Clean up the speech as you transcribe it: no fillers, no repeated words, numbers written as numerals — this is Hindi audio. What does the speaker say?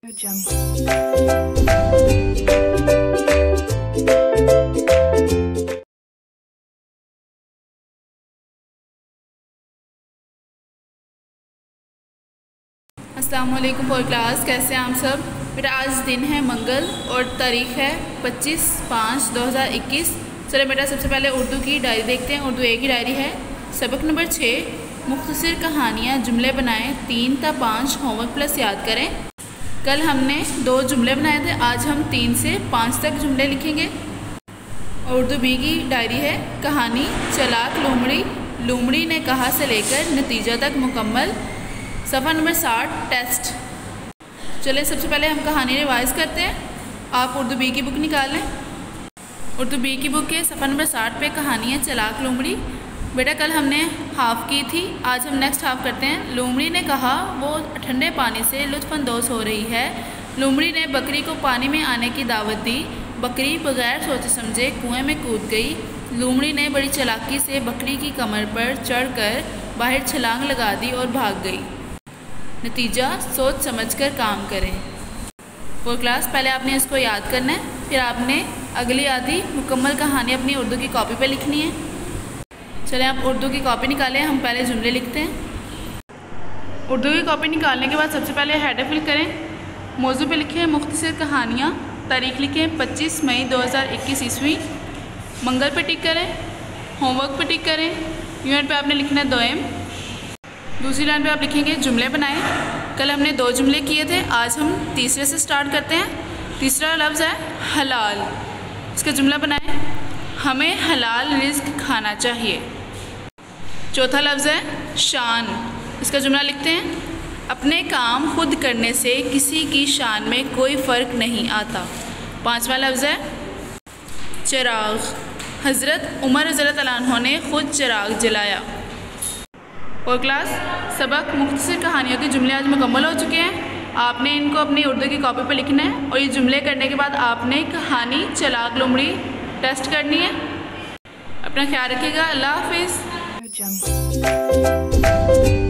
अस्सलाम वालेकुम फॉर क्लास, कैसे हैं आप सब। बेटा आज दिन है मंगल और तारीख़ है 25/5/2021। चलो बेटा सबसे पहले उर्दू की डायरी देखते हैं। उर्दू ए की डायरी है। सबक नंबर 6, मुख्तसर कहानियाँ जुमले बनाएं 3 से 5 होमवर्क प्लस याद करें। कल हमने 2 जुमले बनाए थे, आज हम 3 से 5 तक जुमले लिखेंगे। उर्दू बी की डायरी है। कहानी चालाक लोमड़ी, लोमड़ी ने कहा से लेकर नतीजा तक मुकम्मल। सफ़ा नंबर 60 टेस्ट। चलिए सबसे पहले हम कहानी रिवाइज़ करते हैं। आप उर्दू बी की बुक निकाल लें। उर्दू बी की बुक के सफ़ा नंबर 60 पे कहानी है चालाक लोमड़ी। बेटा कल हमने हाफ़ की थी, आज हम नेक्स्ट हाफ़ करते हैं। लोमड़ी ने कहा वो ठंडे पानी से लुत्फ़अंदोज़ हो रही है। लोमड़ी ने बकरी को पानी में आने की दावत दी। बकरी बगैर सोचे समझे कुएँ में कूद गई। लोमड़ी ने बड़ी चालाकी से बकरी की कमर पर चढ़कर बाहर छलांग लगा दी और भाग गई। नतीजा सोच समझकर काम करें। फॉर क्लास पहले आपने इसको याद करना है, फिर आपने अगली आधी मुकम्मल कहानी अपनी उर्दू की कॉपी पे लिखनी है। चलें आप उर्दू की कॉपी निकालें, हम पहले जुमले लिखते हैं। उर्दू की कॉपी निकालने के बाद सबसे पहले हेडर फिल करें। मौजू पे लिखें मुख्तसर कहानियाँ। तारीख़ लिखें 25 मई 2021 ईस्वी। मंगल पे टिक करें। होमवर्क पे टिक करें। यूनिट पे आपने लिखना है दोयम। दूसरी लाइन पे आप लिखेंगे जुमले बनाएं। कल हमने 2 जुमले किए थे, आज हम तीसरे से स्टार्ट करते हैं। तीसरा लफ्ज़ है हलाल। इसका जुमला बनाएं, हमें हलाल रिज़्क खाना चाहिए। चौथा लफ्ज़ है शान। इसका जुमला लिखते हैं, अपने काम खुद करने से किसी की शान में कोई फ़र्क नहीं आता। पांचवा लफ्ज़ है चिराग। हज़रत उमर रज़ियल्लाहु अन्हु ने खुद चिराग जलाया। और क्लास सबक मुख्तसर कहानियों के जुमले आज मुकम्मल हो चुके हैं। आपने इनको अपनी उर्दू की कॉपी पर लिखना है और ये जुमले करने के बाद आपने कहानी चालाक लोमड़ी टेस्ट करनी है। अपना ख्याल रखिएगा। अल्लाह हाफिज़।